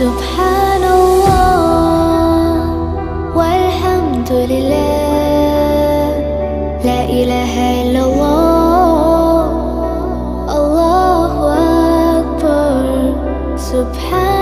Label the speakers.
Speaker 1: سبحان الله والحمد لله، لا إله إلا الله، الله أكبر. سبحان